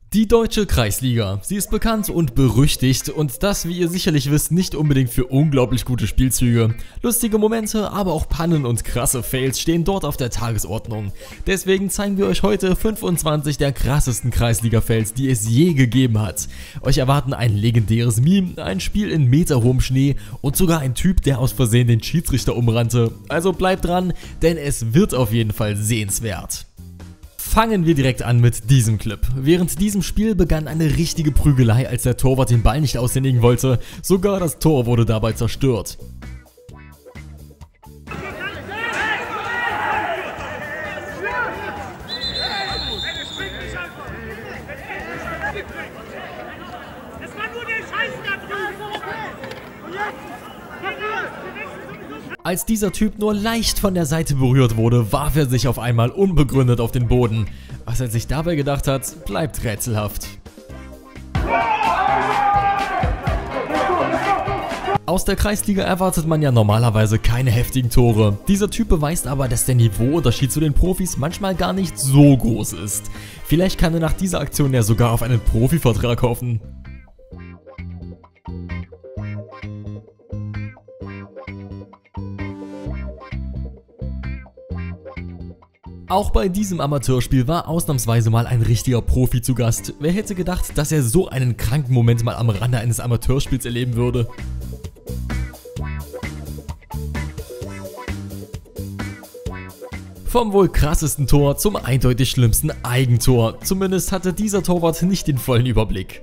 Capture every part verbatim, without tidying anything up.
Die deutsche Kreisliga. Sie ist bekannt und berüchtigt und das, wie ihr sicherlich wisst, nicht unbedingt für unglaublich gute Spielzüge. Lustige Momente, aber auch Pannen und krasse Fails stehen dort auf der Tagesordnung. Deswegen zeigen wir euch heute fünfundzwanzig der krassesten Kreisliga-Fails, die es je gegeben hat. Euch erwarten ein legendäres Meme, ein Spiel in meterhohem Schnee und sogar ein Typ, der aus Versehen den Schiedsrichter umrannte. Also bleibt dran, denn es wird auf jeden Fall sehenswert. Fangen wir direkt an mit diesem Clip. Während diesem Spiel begann eine richtige Prügelei, als der Torwart den Ball nicht aushändigen wollte. Sogar das Tor wurde dabei zerstört. Als dieser Typ nur leicht von der Seite berührt wurde, warf er sich auf einmal unbegründet auf den Boden. Was er sich dabei gedacht hat, bleibt rätselhaft. Aus der Kreisliga erwartet man ja normalerweise keine heftigen Tore. Dieser Typ beweist aber, dass der Niveauunterschied zu den Profis manchmal gar nicht so groß ist. Vielleicht kann er nach dieser Aktion ja sogar auf einen Profivertrag hoffen. Auch bei diesem Amateurspiel war ausnahmsweise mal ein richtiger Profi zu Gast. Wer hätte gedacht, dass er so einen kranken Moment mal am Rande eines Amateurspiels erleben würde? Vom wohl krassesten Tor zum eindeutig schlimmsten Eigentor. Zumindest hatte dieser Torwart nicht den vollen Überblick.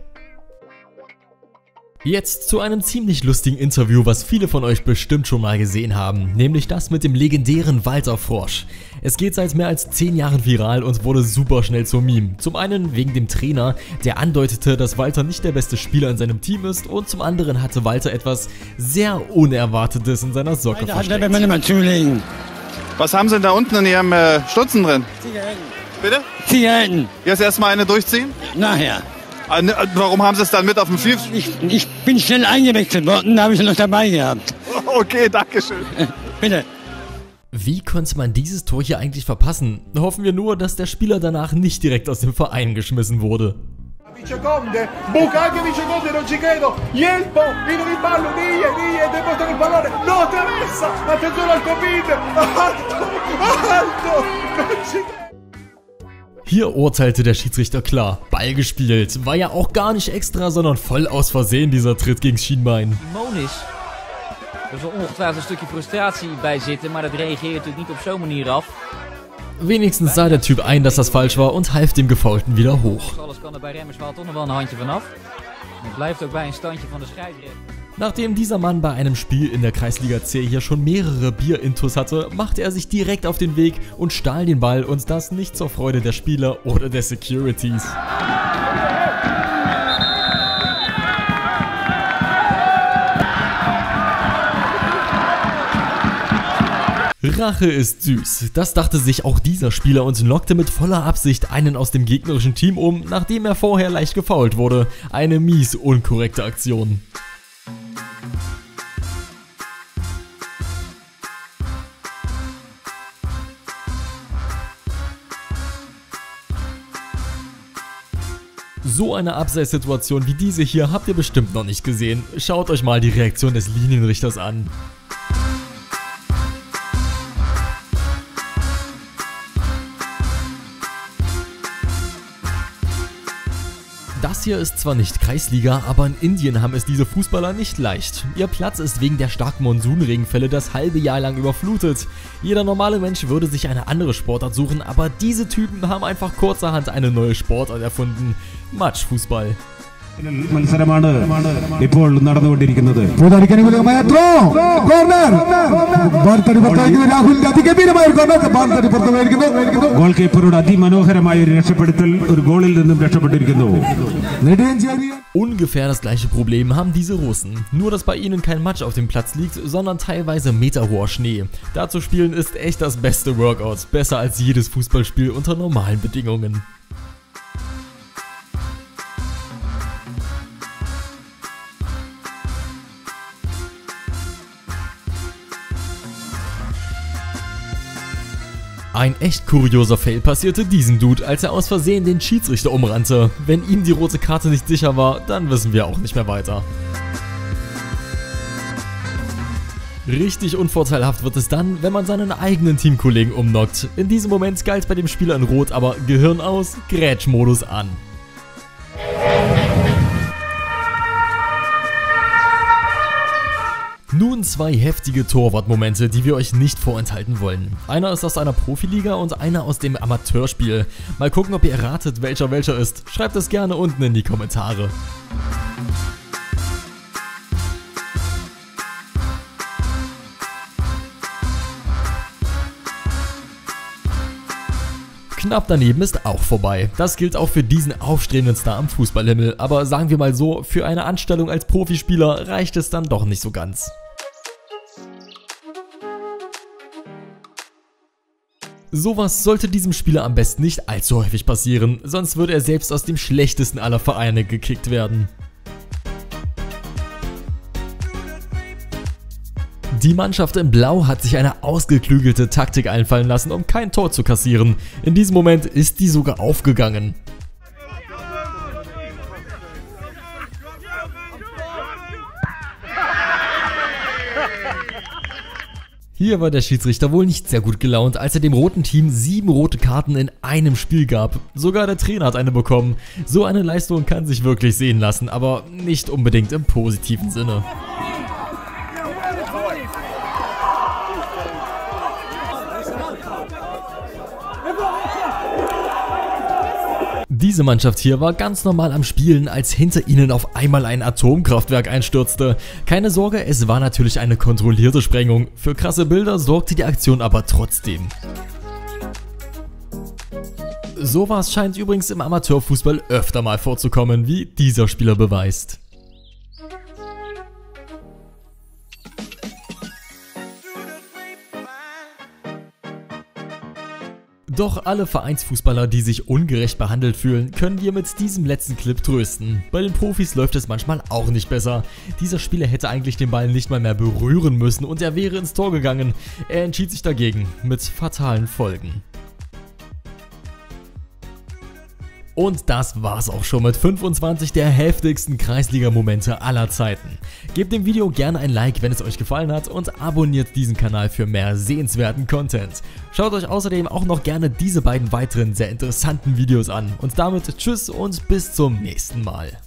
Jetzt zu einem ziemlich lustigen Interview, was viele von euch bestimmt schon mal gesehen haben, nämlich das mit dem legendären Walter Frosch. Es geht seit mehr als zehn Jahren viral und wurde super schnell zum Meme. Zum einen wegen dem Trainer, der andeutete, dass Walter nicht der beste Spieler in seinem Team ist, und zum anderen hatte Walter etwas sehr Unerwartetes in seiner Socke versteckt. Was haben Sie denn da unten in Ihrem äh, Stutzen drin? Zigaretten. Bitte? Zigaretten. Jetzt erstmal eine durchziehen? Nachher. Warum haben Sie es dann mit auf dem Spiel? Ich, ich bin schnell eingewechselt worden, da habe ich noch dabei gehabt. Okay, danke schön. Bitte. Wie konnte man dieses Tor hier eigentlich verpassen? Hoffen wir nur, dass der Spieler danach nicht direkt aus dem Verein geschmissen wurde. Viceconte, buca anche Viceconte, non ci credo, Yelpo, vino di ballo, Nije, Nije, deposita il pallone, lo attraversa, attenzione al Covid, alto, alto, non ci credo. Hier urteilte der Schiedsrichter klar, Ball gespielt, war ja auch gar nicht extra, sondern voll aus Versehen dieser Tritt gegen Schienbein. Monis. Er zal ongetwijfeld een stukje frustratie bij zitten, maar dat reageert natuurlijk niet op zo'n manier af. Wenigstens sah der Typ ein, dass das falsch war und half dem Gefaulten wieder hoch. Alles kan er bij Remmerswaal toch nog wel een handje vanaf. Het blijft ook bij een standje van de scheidsrechter. Nachdem dieser Mann bei einem Spiel in der Kreisliga C hier schon mehrere Bier-Intus hatte, machte er sich direkt auf den Weg und stahl den Ball, und das nicht zur Freude der Spieler oder der Securities. Rache ist süß. Das dachte sich auch dieser Spieler und lockte mit voller Absicht einen aus dem gegnerischen Team um, nachdem er vorher leicht gefoult wurde. Eine mies unkorrekte Aktion. So eine Abseitssituation wie diese hier habt ihr bestimmt noch nicht gesehen. Schaut euch mal die Reaktion des Linienrichters an. Das hier ist zwar nicht Kreisliga, aber in Indien haben es diese Fußballer nicht leicht. Ihr Platz ist wegen der starken Monsunregenfälle das halbe Jahr lang überflutet. Jeder normale Mensch würde sich eine andere Sportart suchen, aber diese Typen haben einfach kurzerhand eine neue Sportart erfunden: Matschfußball. മത്സരമാണ് ഇപ്പോൾ നടന്നുകൊണ്ടിരിക്കുന്നത്. ഗോൾ കീപ്പറുടെ അതിമനോഹരമായ ഒരു രക്ഷപ്പെടുത്തൽ ഒരു ഗോളിൽ നിന്നും രക്ഷപ്പെട്ടിരിക്കുന്നു. Ungefähr das gleiche Problem haben diese Russen. Nur dass bei ihnen kein Matsch auf dem Platz liegt, sondern teilweise meterhoher Schnee. Da zu spielen ist echt das beste Workout, besser als jedes Fußballspiel unter normalen Bedingungen. Ein echt kurioser Fail passierte diesem Dude, als er aus Versehen den Schiedsrichter umrannte. Wenn ihm die rote Karte nicht sicher war, dann wissen wir auch nicht mehr weiter. Richtig unvorteilhaft wird es dann, wenn man seinen eigenen Teamkollegen umknockt. In diesem Moment galt bei dem Spieler in Rot aber Gehirn aus, Grätschmodus an. Nun zwei heftige Torwartmomente, die wir euch nicht vorenthalten wollen. Einer ist aus einer Profiliga und einer aus dem Amateurspiel. Mal gucken, ob ihr erratet, welcher welcher ist. Schreibt es gerne unten in die Kommentare. Knapp daneben ist auch vorbei. Das gilt auch für diesen aufstrebenden Star am Fußballhimmel, aber sagen wir mal so, für eine Anstellung als Profispieler reicht es dann doch nicht so ganz. Sowas sollte diesem Spieler am besten nicht allzu häufig passieren, sonst würde er selbst aus dem schlechtesten aller Vereine gekickt werden. Die Mannschaft in Blau hat sich eine ausgeklügelte Taktik einfallen lassen, um kein Tor zu kassieren. In diesem Moment ist die sogar aufgegangen. Hier war der Schiedsrichter wohl nicht sehr gut gelaunt, als er dem roten Team sieben rote Karten in einem Spiel gab. Sogar der Trainer hat eine bekommen. So eine Leistung kann sich wirklich sehen lassen, aber nicht unbedingt im positiven Sinne. Diese Mannschaft hier war ganz normal am Spielen, als hinter ihnen auf einmal ein Atomkraftwerk einstürzte. Keine Sorge, es war natürlich eine kontrollierte Sprengung. Für krasse Bilder sorgte die Aktion aber trotzdem. Sowas scheint übrigens im Amateurfußball öfter mal vorzukommen, wie dieser Spieler beweist. Doch alle Vereinsfußballer, die sich ungerecht behandelt fühlen, können wir mit diesem letzten Clip trösten. Bei den Profis läuft es manchmal auch nicht besser. Dieser Spieler hätte eigentlich den Ball nicht mal mehr berühren müssen und er wäre ins Tor gegangen. Er entschied sich dagegen, mit fatalen Folgen. Und das war's auch schon mit fünfundzwanzig der heftigsten Kreisliga-Momente aller Zeiten. Gebt dem Video gerne ein Like, wenn es euch gefallen hat und abonniert diesen Kanal für mehr sehenswerten Content. Schaut euch außerdem auch noch gerne diese beiden weiteren sehr interessanten Videos an. Und damit tschüss und bis zum nächsten Mal.